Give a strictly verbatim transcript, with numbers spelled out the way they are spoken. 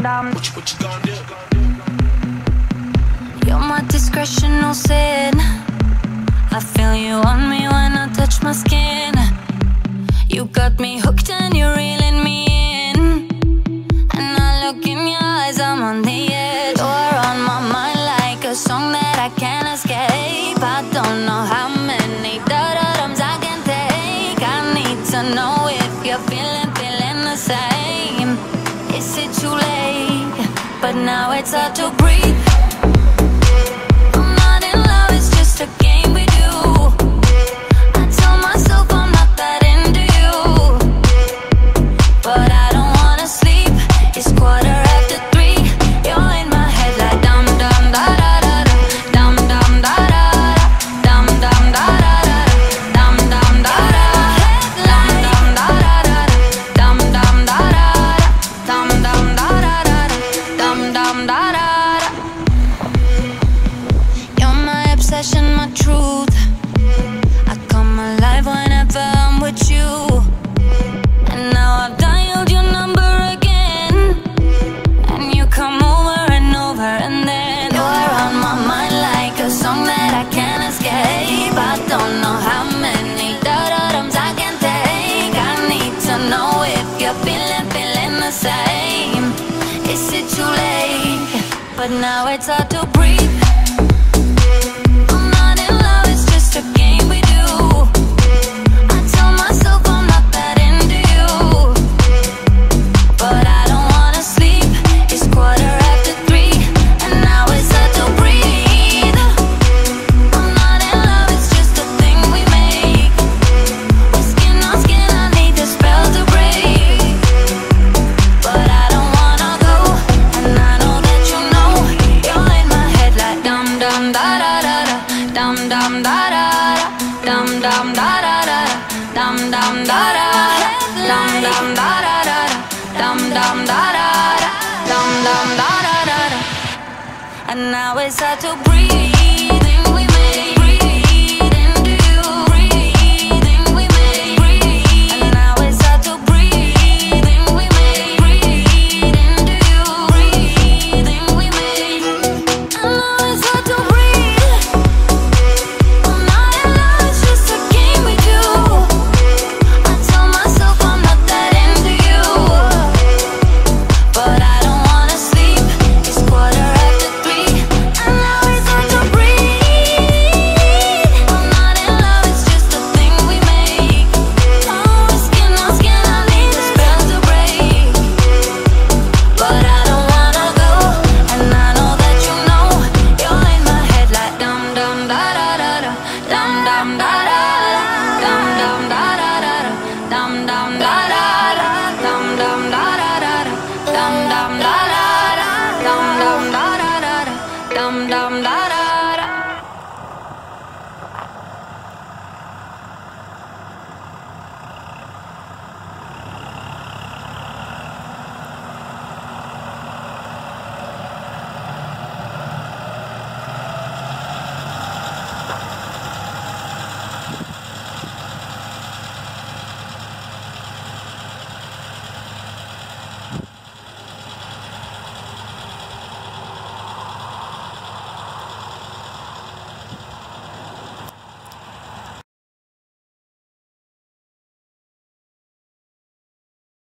dum. What you, what you gonna do? You're my discretion, no sin. I feel you on me when I touch my skin. You got me hooked and you're reeling me in. And I look in your eyes, I'm on the edge. You're on my mind like a song that I can't escape. I don't know how many da-da-dums I can take. I need to know if you're feeling, feeling the same. Is it too late? But now it's hard to breathe. I'm not in love, it's just a game we do. I tell myself I'm not that into you, but I don't wanna sleep. It's quarter after three. You're in my head like dum dum da da da da, dum dum da da da, dum dum da da da, dum dum da da, dum dum da da da, dum dum da da, dum dum da da da, dum dum da da. You're my obsession, my truth. I come alive whenever I'm with you. And now I've dialed your number again, and you come over and over, and then you're on my mind like a song that I can't escape. I don't know how many da-da-dums I can take. I need to know if you're feeling, feeling the same. Is it too late? But now it's hard to breathe. I'm not in love, it's just a game we do. I tell myself I'm not that into you, but I don't wanna sleep. It's quarter after three, and now it's hard to breathe. I'm not in love, it's just a thing we make. We're skin on skin, I need the spell to break. But I don't wanna go, and I know that you know. You're in my head like dum dum da da da da, dum dum da da da, dum dum da da da, dum dum da da da, dum dum da da da, dum dum da da da, dum dum da da da. And now it's hard to breathe.